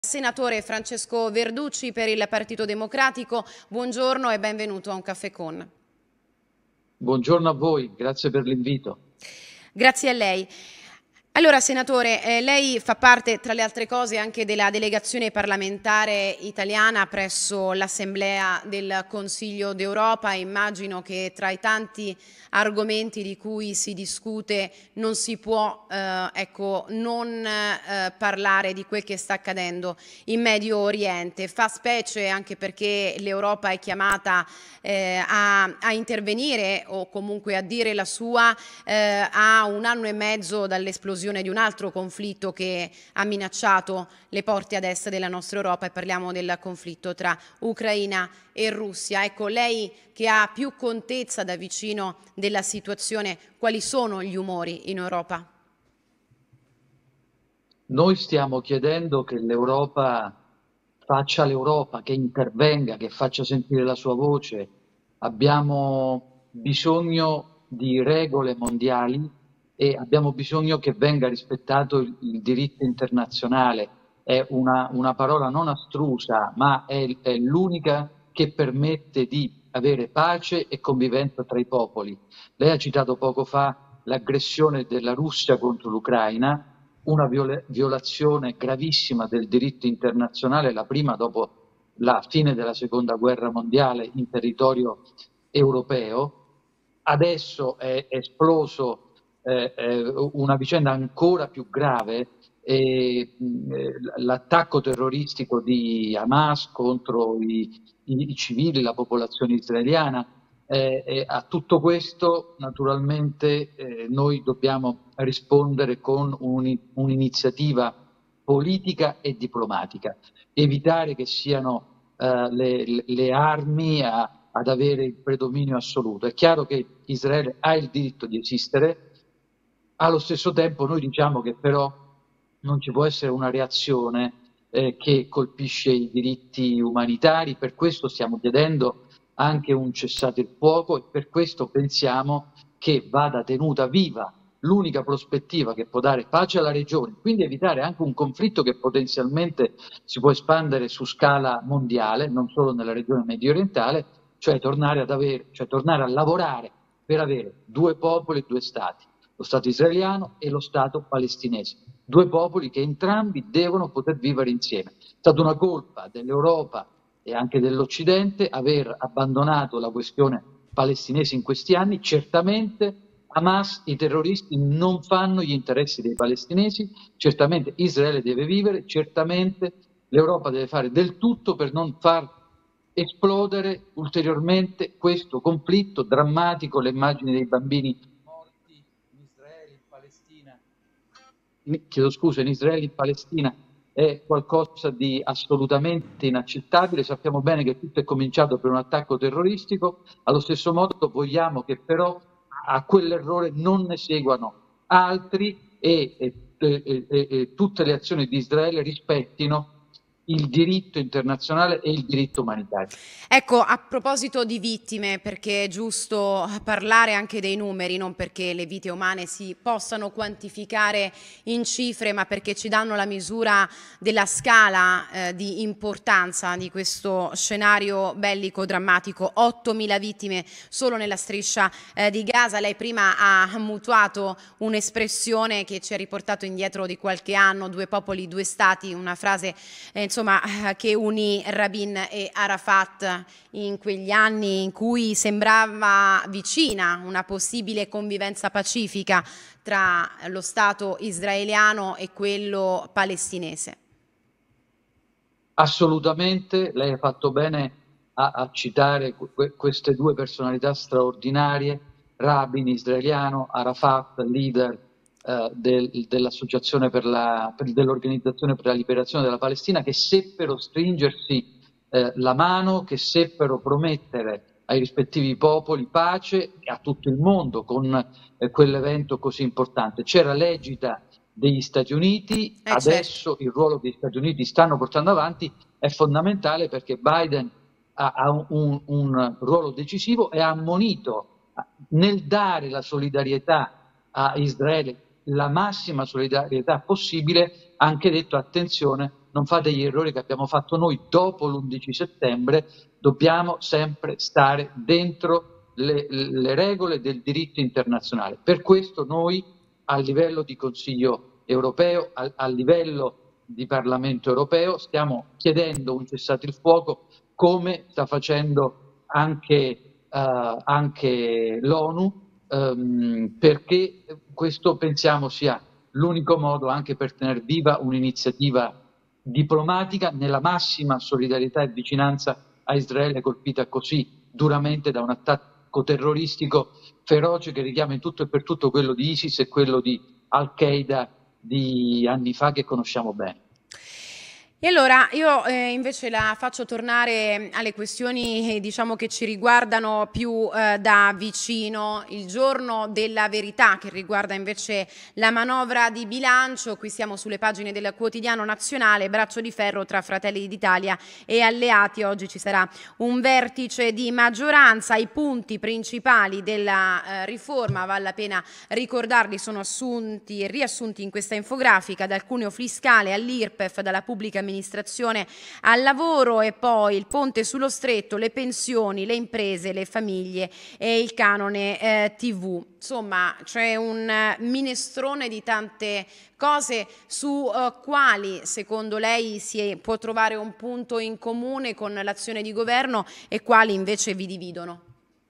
Senatore Francesco Verducci per il Partito Democratico, buongiorno e benvenuto a Un Caffè Con. Buongiorno a voi, grazie per l'invito. Grazie a lei. Allora, senatore, lei fa parte, tra le altre cose, anche della delegazione parlamentare italiana presso l'Assemblea del Consiglio d'Europa. Immagino che tra i tanti argomenti di cui si discute non si può non parlare di quel che sta accadendo in Medio Oriente. Fa specie anche perché l'Europa è chiamata a intervenire o comunque a dire la sua a 1 anno e mezzo dall'esplosione di un altro conflitto che ha minacciato le porte ad est della nostra Europa, e parliamo del conflitto tra Ucraina e Russia. Ecco, lei che ha più contezza da vicino della situazione, quali sono gli umori in Europa? Noi stiamo chiedendo che l'Europa faccia l'Europa, che intervenga, che faccia sentire la sua voce. Abbiamo bisogno di regole mondiali e abbiamo bisogno che venga rispettato il diritto internazionale. È una parola non astrusa, ma è l'unica che permette di avere pace e convivenza tra i popoli. Lei ha citato poco fa l'aggressione della Russia contro l'Ucraina, una violazione gravissima del diritto internazionale, la prima dopo la fine della seconda guerra mondiale in territorio europeo. Adesso è esploso una vicenda ancora più grave, l'attacco terroristico di Hamas contro i civili, la popolazione israeliana. A tutto questo naturalmente noi dobbiamo rispondere con un'iniziativa politica e diplomatica, evitare che siano le armi ad avere il predominio assoluto. È chiaro che Israele ha il diritto di esistere, allo stesso tempo noi diciamo che però non ci può essere una reazione che colpisce i diritti umanitari. Per questo stiamo chiedendo anche un cessate il fuoco e per questo pensiamo che vada tenuta viva l'unica prospettiva che può dare pace alla regione, quindi evitare anche un conflitto che potenzialmente si può espandere su scala mondiale, non solo nella regione mediorientale, cioè tornare a lavorare per avere 2 popoli e 2 stati, lo Stato israeliano e lo Stato palestinese, 2 popoli che entrambi devono poter vivere insieme. È stata una colpa dell'Europa e anche dell'Occidente aver abbandonato la questione palestinese in questi anni. Certamente Hamas, i terroristi non fanno gli interessi dei palestinesi, certamente Israele deve vivere, certamente l'Europa deve fare del tutto per non far esplodere ulteriormente questo conflitto drammatico. Le immagini dei bambini morti in Israele, in Palestina, in Israele e in Palestina è qualcosa di assolutamente inaccettabile. Sappiamo bene che tutto è cominciato per un attacco terroristico, allo stesso modo vogliamo che però a quell'errore non ne seguano altri e tutte le azioni di Israele rispettino il diritto internazionale e il diritto umanitario. Ecco, a proposito di vittime, perché è giusto parlare anche dei numeri, non perché le vite umane si possano quantificare in cifre, ma perché ci danno la misura della scala di importanza di questo scenario bellico drammatico. 8.000 vittime solo nella striscia di Gaza. Lei prima ha mutuato un'espressione che ci ha riportato indietro di qualche anno: 2 popoli, 2 stati, una frase che unì Rabin e Arafat in quegli anni in cui sembrava vicina una possibile convivenza pacifica tra lo Stato israeliano e quello palestinese. Assolutamente, lei ha fatto bene a citare queste 2 personalità straordinarie, Rabin israeliano, Arafat, leader dell'Organizzazione per la Liberazione della Palestina, che seppero stringersi la mano, che seppero promettere ai rispettivi popoli pace e a tutto il mondo con quell'evento così importante. C'era l'egida degli Stati Uniti, adesso Certo. il ruolo che gli Stati Uniti stanno portando avanti è fondamentale perché Biden ha un ruolo decisivo e ha ammonito nel dare la solidarietà a Israele, la massima solidarietà possibile, ha anche detto attenzione non fate gli errori che abbiamo fatto noi dopo l'11 settembre, dobbiamo sempre stare dentro le regole del diritto internazionale. Per questo noi a livello di Consiglio europeo, a livello di Parlamento europeo, stiamo chiedendo un cessate il fuoco come sta facendo anche l'ONU, perché questo pensiamo sia l'unico modo anche per tenere viva un'iniziativa diplomatica nella massima solidarietà e vicinanza a Israele, colpita così duramente da un attacco terroristico feroce che richiama in tutto e per tutto quello di ISIS e quello di Al-Qaeda di anni fa, che conosciamo bene. E allora io invece la faccio tornare alle questioni diciamo che ci riguardano più da vicino, il giorno della verità che riguarda invece la manovra di bilancio. Qui siamo sulle pagine del Quotidiano Nazionale, braccio di ferro tra Fratelli d'Italia e alleati. Oggi ci sarà un vertice di maggioranza. I punti principali della riforma, vale la pena ricordarli, sono assunti e riassunti in questa infografica: dal cuneo fiscale all'IRPEF, dalla pubblica amministrazione al lavoro, e poi il ponte sullo stretto, le pensioni, le imprese, le famiglie e il canone TV. Insomma, c'è un minestrone di tante cose su quali secondo lei si può trovare un punto in comune con l'azione di governo e quali invece vi dividono.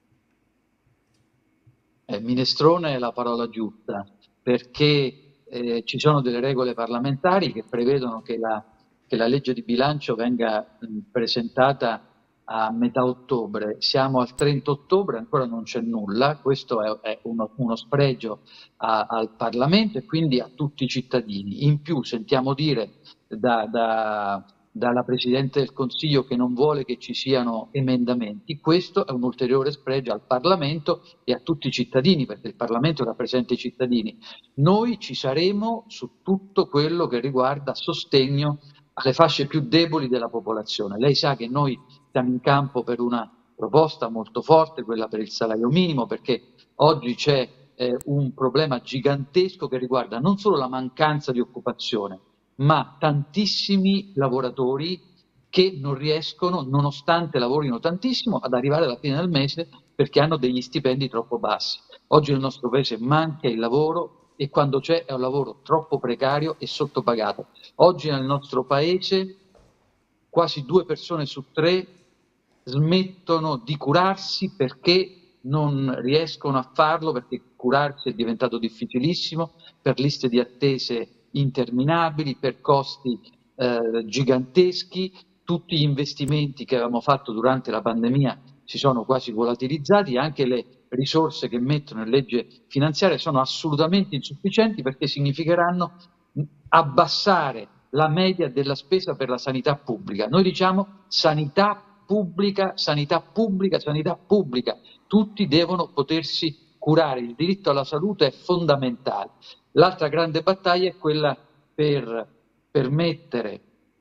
Minestrone è la parola giusta, perché ci sono delle regole parlamentari che prevedono che la legge di bilancio venga presentata a metà ottobre. Siamo al 30 ottobre, ancora non c'è nulla. Questo è uno spregio al Parlamento e quindi a tutti i cittadini. In più sentiamo dire dalla Presidente del Consiglio che non vuole che ci siano emendamenti. Questo è un ulteriore spregio al Parlamento e a tutti i cittadini, perché il Parlamento rappresenta i cittadini. Noi ci saremo su tutto quello che riguarda sostegno alle fasce più deboli della popolazione. Lei sa che noi siamo in campo per una proposta molto forte, quella per il salario minimo, perché oggi c'è un problema gigantesco che riguarda non solo la mancanza di occupazione, ma tantissimi lavoratori che non riescono, nonostante lavorino tantissimo, ad arrivare alla fine del mese perché hanno degli stipendi troppo bassi. Oggi nel nostro paese manca il lavoro, e quando c'è è un lavoro troppo precario e sottopagato. Oggi nel nostro paese quasi 2 persone su 3 smettono di curarsi perché non riescono a farlo, perché curarsi è diventato difficilissimo, per liste di attese interminabili, per costi giganteschi. Tutti gli investimenti che avevamo fatto durante la pandemia si sono quasi volatilizzati, anche le risorse che mettono in legge finanziaria sono assolutamente insufficienti, perché significheranno abbassare la media della spesa per la sanità pubblica. Noi diciamo sanità pubblica, sanità pubblica, sanità pubblica. Tutti devono potersi curare, il diritto alla salute è fondamentale. L'altra grande battaglia è quella per permettere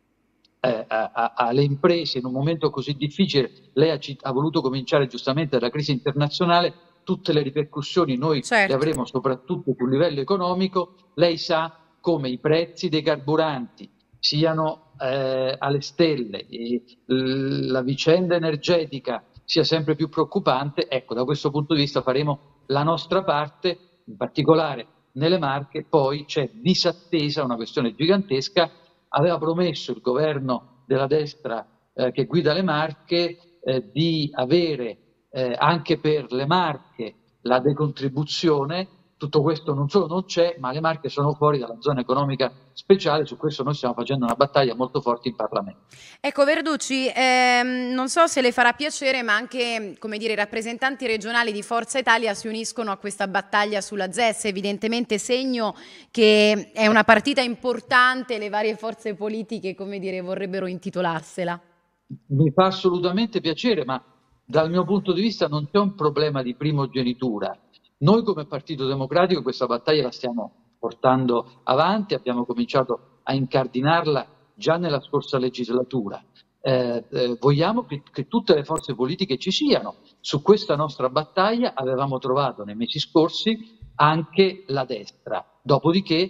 alle imprese in un momento così difficile. Lei ha voluto cominciare giustamente dalla crisi internazionale, tutte le ripercussioni noi le avremo soprattutto sul livello economico. Lei sa come i prezzi dei carburanti siano alle stelle, la vicenda energetica sia sempre più preoccupante. Ecco, da questo punto di vista faremo la nostra parte, in particolare nelle Marche. Poi c'è disattesa, una questione gigantesca. Aveva promesso il governo della destra che guida le Marche di avere anche per le Marche la decontribuzione. Tutto questo non solo non c'è, ma le Marche sono fuori dalla zona economica speciale. Su questo noi stiamo facendo una battaglia molto forte in Parlamento. Ecco Verducci, non so se le farà piacere, ma anche, come dire, i rappresentanti regionali di Forza Italia si uniscono a questa battaglia sulla ZES, evidentemente segno che è una partita importante, le varie forze politiche, come dire, vorrebbero intitolarsela. Mi fa assolutamente piacere, ma dal mio punto di vista non c'è un problema di primogenitura. Noi come Partito Democratico questa battaglia la stiamo portando avanti, abbiamo cominciato a incardinarla già nella scorsa legislatura. Vogliamo che tutte le forze politiche ci siano. Su questa nostra battaglia avevamo trovato nei mesi scorsi anche la destra. Dopodiché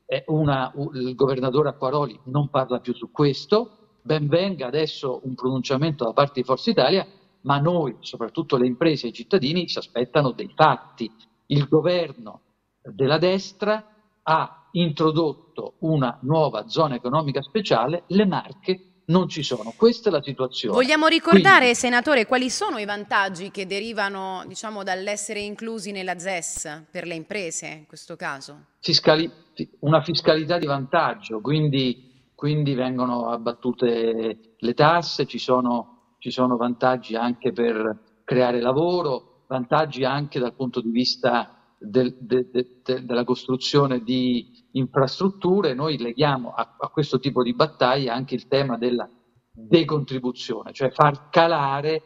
il governatore Acquaroli non parla più su questo, ben venga adesso un pronunciamento da parte di Forza Italia, ma noi, soprattutto le imprese e i cittadini, si aspettano dei fatti. Il governo della destra ha introdotto una nuova zona economica speciale, le Marche non ci sono. Questa è la situazione. Vogliamo ricordare, Quindi, senatore, quali sono i vantaggi che derivano, diciamo, dall'essere inclusi nella ZES per le imprese in questo caso? una fiscalità di vantaggio, quindi vengono abbattute le tasse, ci sono vantaggi anche per creare lavoro, vantaggi anche dal punto di vista della costruzione di infrastrutture. Noi leghiamo a questo tipo di battaglia anche il tema della decontribuzione, cioè far calare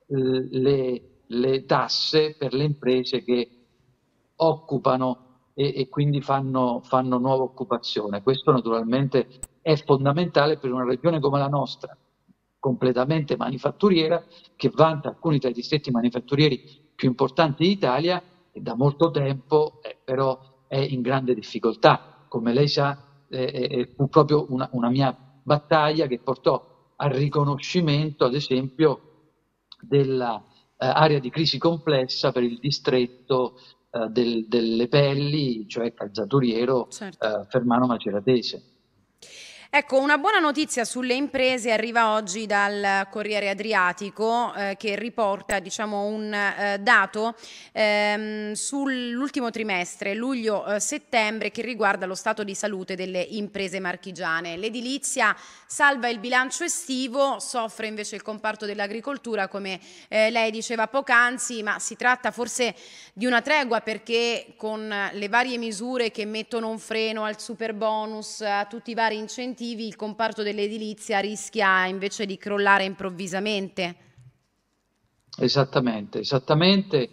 le tasse per le imprese che occupano e quindi fanno nuova occupazione. Questo naturalmente è fondamentale per una regione come la nostra, completamente manifatturiera, che vanta alcuni tra i distretti manifatturieri più importanti d'Italia e da molto tempo però è in grande difficoltà. Come lei sa, fu proprio una mia battaglia che portò al riconoscimento, ad esempio, dell'area di crisi complessa per il distretto delle Pelli, cioè Calzaturiero, Certo. Fermano Maceratese. Ecco, una buona notizia sulle imprese arriva oggi dal Corriere Adriatico che riporta, diciamo, un dato sull'ultimo trimestre, luglio-settembre, che riguarda lo stato di salute delle imprese marchigiane. L'edilizia salva il bilancio estivo, soffre invece il comparto dell'agricoltura, come lei diceva poc'anzi, ma si tratta forse di una tregua, perché con le varie misure che mettono un freno al superbonus, a tutti i vari incentivi, il comparto dell'edilizia rischia invece di crollare improvvisamente. Esattamente, esattamente.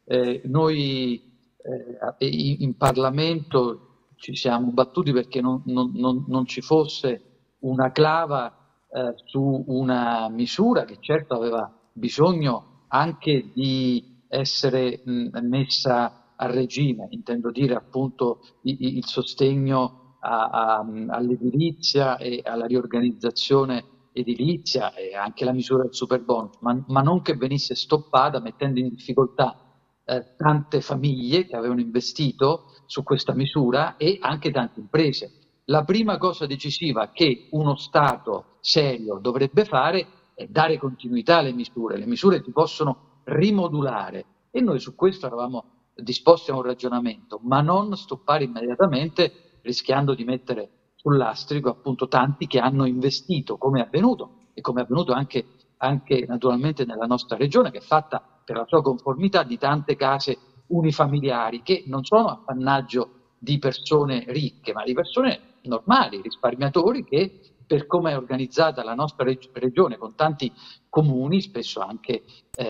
Noi in Parlamento ci siamo battuti perché non ci fosse una clava su una misura che certo aveva bisogno anche di essere messa a regime, intendo dire appunto il sostegno all'edilizia e alla riorganizzazione edilizia e anche la misura del superbonus, ma non che venisse stoppata mettendo in difficoltà tante famiglie che avevano investito su questa misura e anche tante imprese. La prima cosa decisiva che uno Stato serio dovrebbe fare è dare continuità alle misure. Le misure si possono rimodulare e noi su questo eravamo disposti a un ragionamento, ma non stoppare immediatamente rischiando di mettere sul lastrico appunto tanti che hanno investito, come è avvenuto e come è avvenuto anche naturalmente nella nostra regione, che è fatta per la sua conformità di tante case unifamiliari che non sono appannaggio di persone ricche, ma di persone normali, risparmiatori che per come è organizzata la nostra regione con tanti comuni, spesso anche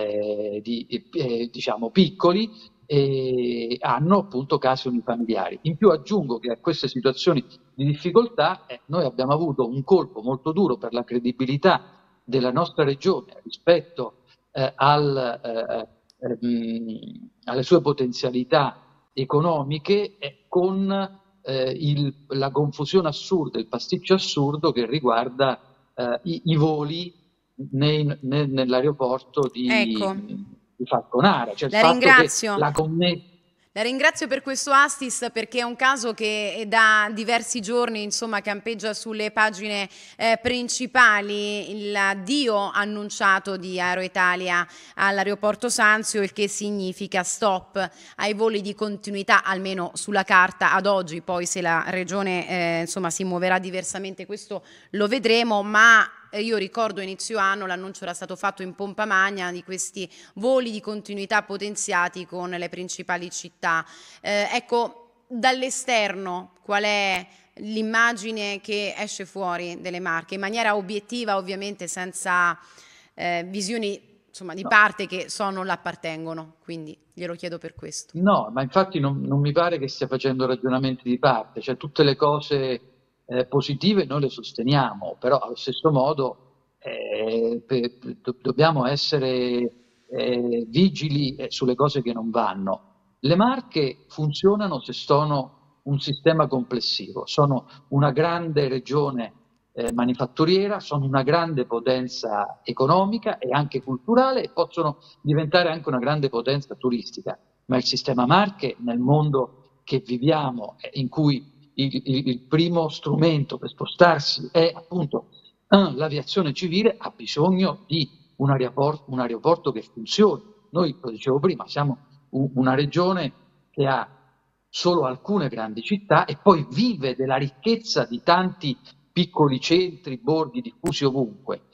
diciamo piccoli, hanno appunto case unifamiliari. In più aggiungo che a queste situazioni di difficoltà noi abbiamo avuto un colpo molto duro per la credibilità della nostra regione rispetto alle sue potenzialità economiche con la confusione assurda, il pasticcio assurdo che riguarda i voli nell'aeroporto Ecco, di Falconara, cioè il la fatto che ringrazio. la connessione. La ringrazio per questo Astis, perché è un caso che è da diversi giorni, insomma, campeggia sulle pagine principali, l'addio annunciato di Aeroitalia all'aeroporto Sanzio, il che significa stop ai voli di continuità, almeno sulla carta ad oggi. Poi se la regione insomma, si muoverà diversamente, questo lo vedremo, ma io ricordo inizio anno l'annuncio era stato fatto in pompa magna di questi voli di continuità potenziati con le principali città. Ecco, dall'esterno qual è l'immagine che esce fuori delle Marche, in maniera obiettiva ovviamente, senza visioni insomma, di No, parte che so non l'appartengono, quindi glielo chiedo per questo. no, ma infatti non mi pare che stia facendo ragionamenti di parte, cioè tutte le cose positive noi le sosteniamo, però allo stesso modo dobbiamo essere vigili sulle cose che non vanno. Le marche funzionano se sono un sistema complessivo, sono una grande regione manifatturiera, sono una grande potenza economica e anche culturale e possono diventare anche una grande potenza turistica, ma il sistema Marche nel mondo che viviamo, in cui il primo strumento per spostarsi è appunto l'aviazione civile, ha bisogno di un aeroporto che funzioni. Noi, lo dicevo prima, siamo una regione che ha solo alcune grandi città e poi vive della ricchezza di tanti piccoli centri, borghi diffusi ovunque.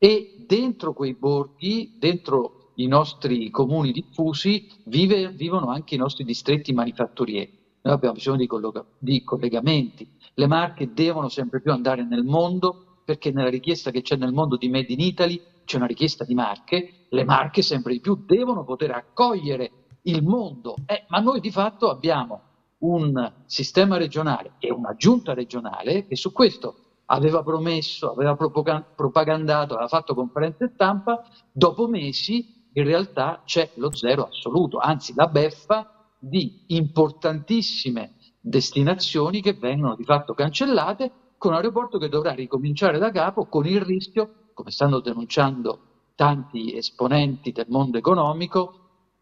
E dentro quei borghi, dentro i nostri comuni diffusi, vivono anche i nostri distretti manifatturieri. Noi abbiamo bisogno di collegamenti. Le Marche devono sempre più andare nel mondo perché nella richiesta che c'è nel mondo di Made in Italy c'è una richiesta di Marche. Le Marche sempre di più devono poter accogliere il mondo, ma noi di fatto abbiamo un sistema regionale e una giunta regionale che su questo aveva promesso, aveva propagandato, aveva fatto conferenze stampa, dopo mesi in realtà c'è lo zero assoluto, anzi la beffa di importantissime destinazioni che vengono di fatto cancellate, con un aeroporto che dovrà ricominciare da capo con il rischio, come stanno denunciando tanti esponenti del mondo economico,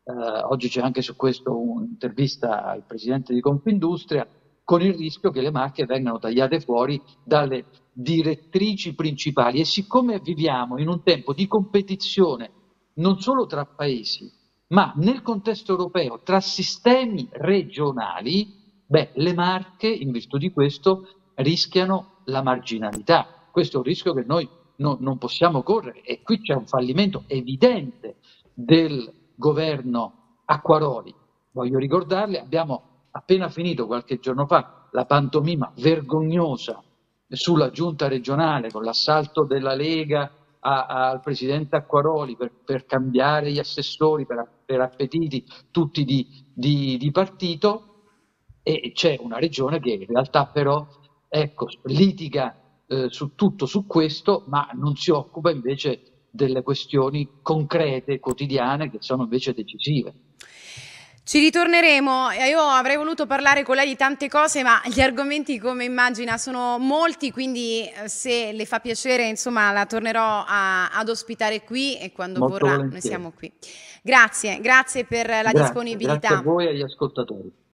oggi c'è anche su questo un'intervista al presidente di Confindustria, con il rischio che le Marche vengano tagliate fuori dalle direttrici principali. E siccome viviamo in un tempo di competizione non solo tra paesi, ma nel contesto europeo tra sistemi regionali, beh, le Marche, in virtù di questo, rischiano la marginalità. Questo è un rischio che noi non possiamo correre e qui c'è un fallimento evidente del governo Acquaroli. Voglio ricordarle, abbiamo appena finito qualche giorno fa la pantomima vergognosa sulla giunta regionale con l'assalto della Lega al presidente Acquaroli per cambiare gli assessori per appetiti tutti di partito, e c'è una regione che in realtà però ecco, litiga su tutto su questo, ma non si occupa invece delle questioni concrete, quotidiane, che sono invece decisive. Ci ritorneremo. Io avrei voluto parlare con lei di tante cose, ma gli argomenti, come immagina, sono molti, quindi se le fa piacere, insomma, la tornerò ad ospitare qui e quando Molto vorrà noi volentieri. siamo qui. Grazie, grazie per la Grazie a disponibilità. voi e agli ascoltatori.